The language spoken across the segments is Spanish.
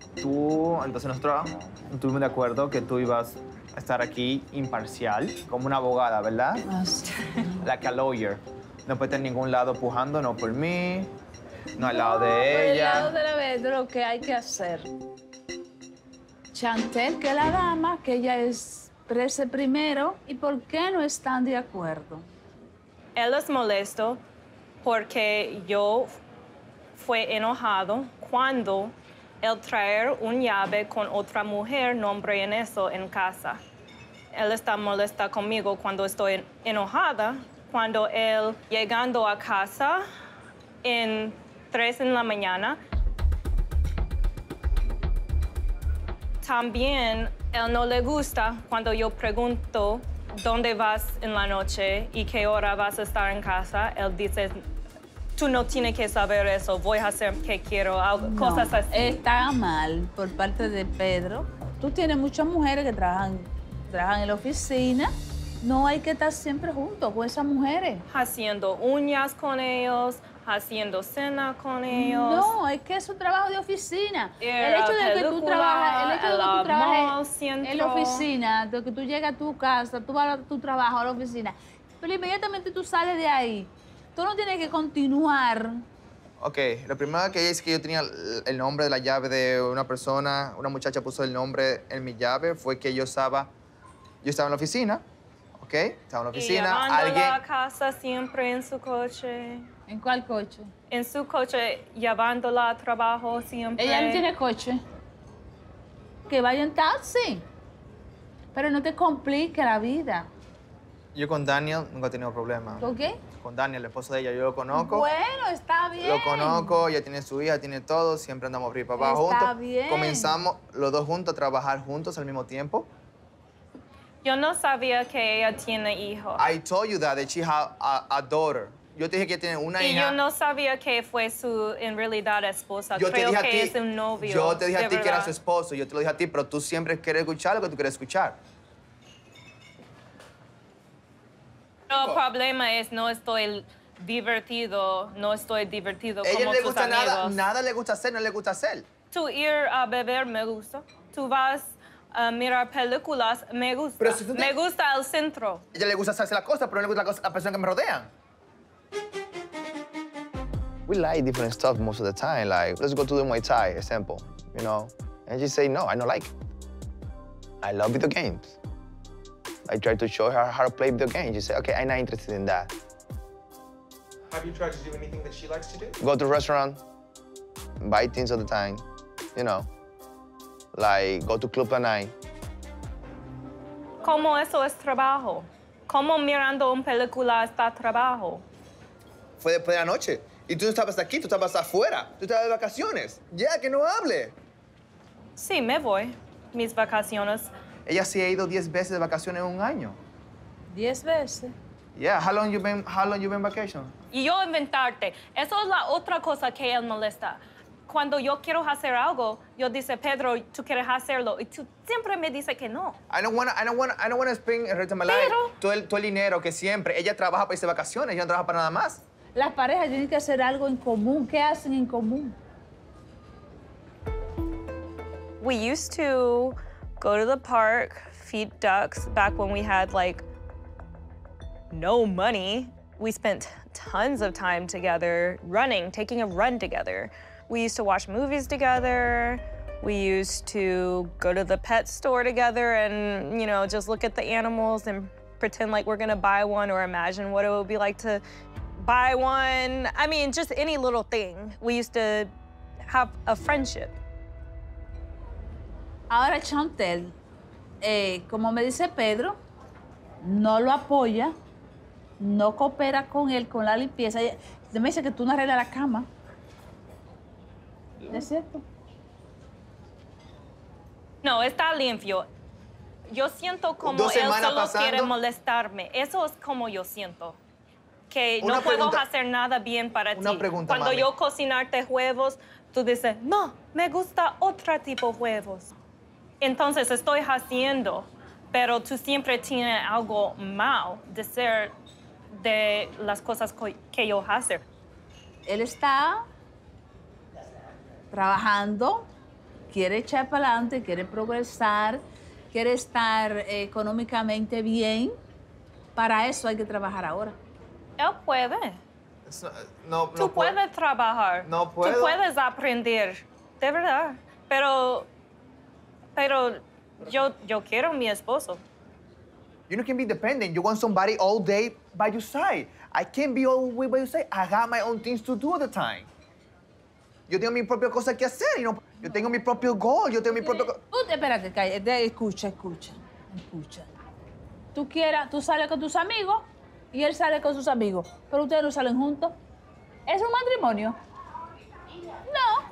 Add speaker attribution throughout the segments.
Speaker 1: Entonces nosotros estuvimos de acuerdo que tú ibas a estar aquí imparcial, como una abogada, ¿verdad?
Speaker 2: Ah, sí.
Speaker 1: Like a lawyer. No puede estar en ningún lado pujando, no por mí, no al lado de
Speaker 2: Por el lado
Speaker 1: ella.
Speaker 2: de la vez de lo que hay que hacer. Chantel, que es la dama, que ella exprese primero, ¿y por qué no están de acuerdo?
Speaker 3: Él es molesto porque yo fue enojado cuando él traer un llave con otra mujer, nombre en eso, en casa. Él está molesta conmigo cuando estoy enojada, cuando él llegando a casa en 3 en la mañana. También él no le gusta cuando yo pregunto dónde vas en la noche y qué hora vas a estar en casa. Él dice, tú no tienes que saber eso, voy a hacer que quiero, algo, cosas así.
Speaker 2: Está mal por parte de Pedro. Tú tienes muchas mujeres que trabajan en la oficina. No hay que estar siempre juntos con esas mujeres.
Speaker 3: Haciendo uñas con ellos, haciendo cena con ellos.
Speaker 2: No, es que es un trabajo de oficina.
Speaker 3: Ir
Speaker 2: El hecho
Speaker 3: a
Speaker 2: de que tú
Speaker 3: película,
Speaker 2: trabajes, el hecho de que
Speaker 3: a
Speaker 2: tú
Speaker 3: la
Speaker 2: trabajes
Speaker 3: mall, centro.
Speaker 2: en la oficina, de que tú llegas a tu casa, tú vas a tu trabajo a la oficina, pero inmediatamente tú sales de ahí. Tú no tienes que continuar.
Speaker 1: Ok, lo primero que es que yo tenía el nombre de la llave de una persona, una muchacha puso el nombre en mi llave, fue que yo estaba en la oficina, ¿ok? Estaba en la
Speaker 3: Y
Speaker 1: oficina,
Speaker 3: llevándola a casa siempre en su coche.
Speaker 2: ¿En cuál coche?
Speaker 3: En su coche, llevándola a trabajo siempre.
Speaker 2: Ella no tiene coche. Que vaya en taxi. Pero no te complique la vida.
Speaker 1: Yo con Daniel nunca he tenido problemas.
Speaker 2: ¿Con qué?
Speaker 1: Con Daniel, el esposo de ella, yo lo conozco.
Speaker 2: Bueno, está bien.
Speaker 1: Lo conozco, ella tiene su hija, tiene todo, siempre andamos arriba y para abajo
Speaker 2: Está
Speaker 1: juntos.
Speaker 2: bien.
Speaker 1: Comenzamos los dos juntos a trabajar juntos al mismo tiempo.
Speaker 3: Yo no sabía que ella tiene hijos.
Speaker 1: I told you that she had a daughter. Yo te dije que ella tiene una
Speaker 3: Y
Speaker 1: hija.
Speaker 3: yo no sabía que fue su, en realidad, esposa.
Speaker 1: Yo te
Speaker 3: Creo
Speaker 1: dije a
Speaker 3: que
Speaker 1: ti,
Speaker 3: es un novio.
Speaker 1: yo te dije
Speaker 3: de
Speaker 1: a ti que era
Speaker 3: verdad.
Speaker 1: su esposo, yo te lo dije a ti, pero tú siempre quieres escuchar lo que tú quieres escuchar.
Speaker 3: El problema es no estoy divertido
Speaker 1: Ella
Speaker 3: como
Speaker 1: no le
Speaker 3: tus
Speaker 1: gusta
Speaker 3: amigos.
Speaker 1: nada le gusta hacer, no le gusta hacer.
Speaker 3: Tú ir a beber me gusta. Tú vas a mirar películas me gusta.
Speaker 1: Pero si tú te-
Speaker 3: Me gusta el centro.
Speaker 1: Ella le gusta hacerse las cosas, pero no le gusta la persona que me rodean. We like different stuff most of the time. Like, let's go to the Muay Thai, it's simple, you know? And she say, no, I don't like it. I love video games. I try to show her how to play video games. She say, okay, I'm not interested in that.
Speaker 4: Have you tried to do anything that she likes to do?
Speaker 1: Go to a restaurant, buy things all the time, you know? Like, go to club at night.
Speaker 3: ¿Cómo eso es trabajo? ¿Cómo mirando una película está trabajo?
Speaker 1: Fue después de la noche. Y tú no estabas aquí, tú estabas afuera. Tú estabas de vacaciones. Ya, que no hable.
Speaker 3: Sí, me voy. Mis vacaciones.
Speaker 1: Ella sí ha ido 10 veces de vacaciones en un año.
Speaker 2: 10 veces.
Speaker 1: Yeah, how long you been vacation?
Speaker 3: Y yo inventarte. Eso es la otra cosa que él molesta. Cuando yo quiero hacer algo, yo dice, Pedro, tú quieres hacerlo. Y tú siempre me dices que no.
Speaker 1: I don't wanna spend the rest of my life
Speaker 3: Pero-
Speaker 1: todo el dinero que siempre. Ella trabaja para irse de vacaciones, ella no trabaja para nada más.
Speaker 2: Las parejas tienen que hacer algo en común. ¿Qué hacen en común?
Speaker 3: We used to go to the park, feed ducks, back when we had, like, no money. We spent tons of time together running, taking a run together. We used to watch movies together. We used to go to the pet store together and, you know, just look at the animals and pretend like we're gonna buy one or imagine what it would be like to buy one. I mean, just any little thing. We used to have a friendship.
Speaker 2: Ahora Chantel, como me dice Pedro, no lo apoya, no coopera con él con la limpieza. Me dice que tú no arreglas la cama. ¿Es cierto?
Speaker 3: No, está limpio. Yo siento como
Speaker 1: Dos
Speaker 3: él
Speaker 1: semanas
Speaker 3: solo
Speaker 1: pasando.
Speaker 3: quiere molestarme. Eso es como yo siento. Que
Speaker 1: Una
Speaker 3: no puedo
Speaker 1: pregunta.
Speaker 3: hacer nada bien para
Speaker 1: Una
Speaker 3: ti.
Speaker 1: pregunta,
Speaker 3: Cuando
Speaker 1: mami.
Speaker 3: yo cocinarte huevos, tú dices, no, me gusta otro tipo de huevos. Entonces estoy haciendo, pero tú siempre tienes algo mal de ser de las cosas que yo hago.
Speaker 2: Él está trabajando quiere echar para adelante, quiere progresar, quiere estar económicamente bien. Para eso hay que trabajar ahora.
Speaker 3: Él puede. Tú puedes trabajar.
Speaker 1: No puedo.
Speaker 3: Tú puedes aprender. De verdad. Pero yo quiero a mi esposo.
Speaker 1: You know, can be dependent. You want somebody all day by your side. I can't be all the way by your side. I got my own things to do all the time. Yo tengo mi propia cosa que hacer, you know. Yo tengo mi propio goal, yo tengo mi propio...
Speaker 2: Espérate, escucha. Tú sales con tus amigos y él sale con sus amigos, pero ustedes no salen juntos. ¿Es un matrimonio? No.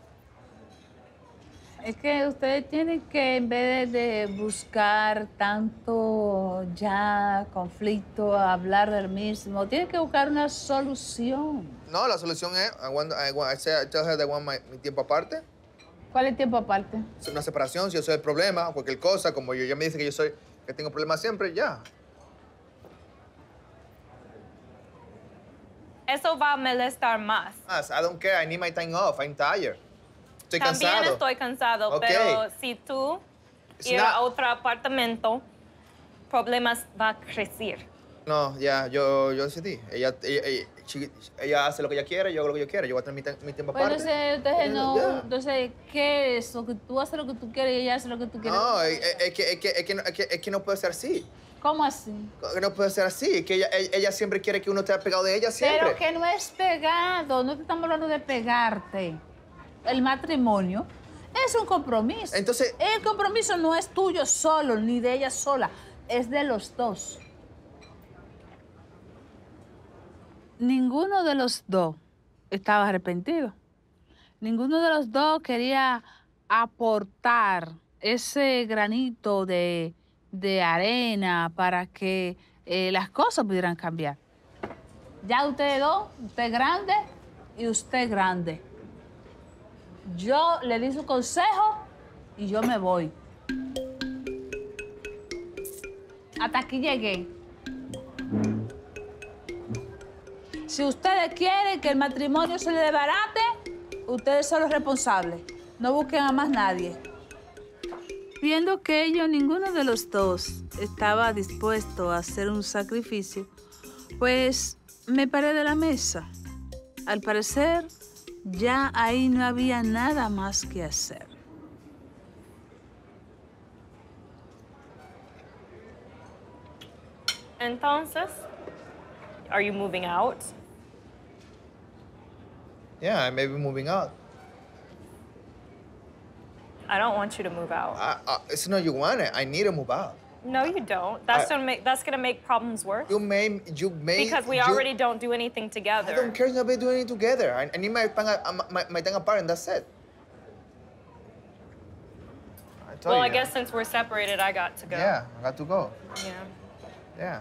Speaker 2: Es que ustedes tienen que, en vez de buscar tanto ya conflicto, hablar del mismo, tienen que buscar una solución.
Speaker 1: No, la solución es, I tell her that I want mi tiempo aparte.
Speaker 2: ¿Cuál es el tiempo aparte?
Speaker 1: Es una separación, si yo soy el problema, cualquier cosa, como ella me dice que tengo problemas siempre, ya.
Speaker 3: Eso va a molestar más.
Speaker 1: I don't care, I need my time off, I'm tired. Estoy
Speaker 3: También
Speaker 1: cansado.
Speaker 3: estoy cansado,
Speaker 1: Okay.
Speaker 3: pero si tú ir a otro apartamento, problemas va a crecer.
Speaker 1: No, ya, yo decidí. Ella hace lo que ella quiere, yo hago lo que yo quiero. Yo voy a tener mi tiempo
Speaker 2: Pues
Speaker 1: aparte.
Speaker 2: entonces no.
Speaker 1: Ya.
Speaker 2: Entonces, ¿qué es eso? Que tú haces lo que tú quieres y ella hace lo que tú quieres.
Speaker 1: No, es que no puede ser así.
Speaker 2: ¿Cómo así?
Speaker 1: Que no puede ser así. Es que ella siempre quiere que uno esté pegado de ella siempre.
Speaker 2: Pero que no es pegado. No te estamos hablando de pegarte. El matrimonio es un compromiso.
Speaker 1: Entonces...
Speaker 2: El compromiso no es tuyo solo, ni de ella sola. Es de los dos. Ninguno de los dos estaba arrepentido. Ninguno de los dos quería aportar ese granito de arena para que las cosas pudieran cambiar. Ya ustedes dos, usted grande y usted grande. Yo le di su consejo y yo me voy. Hasta aquí llegué. Si ustedes quieren que el matrimonio se le desbarate, ustedes son los responsables. No busquen a más nadie. Viendo que ninguno de los dos estaba dispuesto a hacer un sacrificio, pues me paré de la mesa. Al parecer, ya ahí no había nada más que hacer.
Speaker 3: Entonces, are you moving out?
Speaker 1: Yeah, I may be moving out.
Speaker 3: I don't want you to move out.
Speaker 1: It's not you want it. I need to move out.
Speaker 3: No, you don't. That's gonna make problems worse.
Speaker 1: You may.
Speaker 3: Because we already don't do anything together.
Speaker 1: I don't care about doing it together. I need my time apart, and that's it.
Speaker 3: Well, I guess since we're separated, I got to go.
Speaker 1: Yeah, I got to go.
Speaker 3: Yeah.
Speaker 1: Yeah.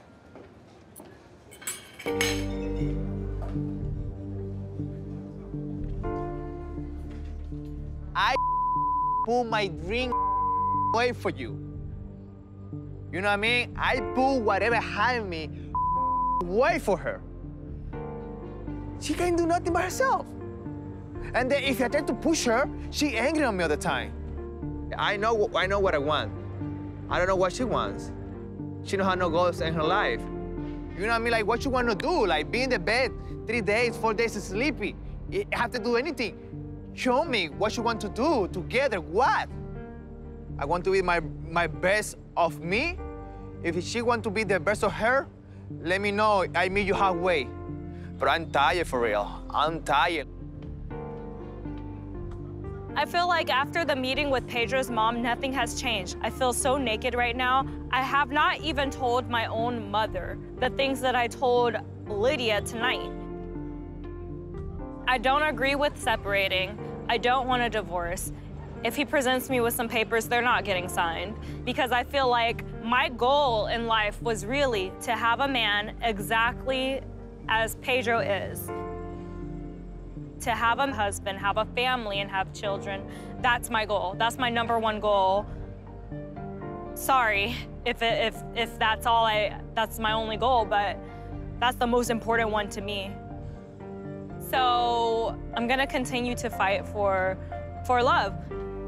Speaker 1: I pull my dream away for you. You know what I mean? I pull whatever had me away for her. She can't do nothing by herself. And then if I try to push her, she angry on me all the time. I know what I want. I don't know what she wants. She don't have no goals in her life. You know what I mean? Like, what you want to do? Like, be in the bed 3 days, 4 days sleepy. You have to do anything. Show me what you want to do together. What? I want to be my best of me. If she want to be the best of her, let me know. I meet you halfway. But I'm tired for real. I'm tired.
Speaker 3: I feel like after the meeting with Pedro's mom, nothing has changed. I feel so naked right now. I have not even told my own mother the things that I told Lydia tonight. I don't agree with separating. I don't want a divorce. If he presents me with some papers, they're not getting signed because I feel like my goal in life was really to have a man exactly as Pedro is. To have a husband, have a family, and have children. That's my goal. That's my #1 goal. Sorry if that's my only goal, but that's the most important one to me. So I'm gonna continue to fight for for love.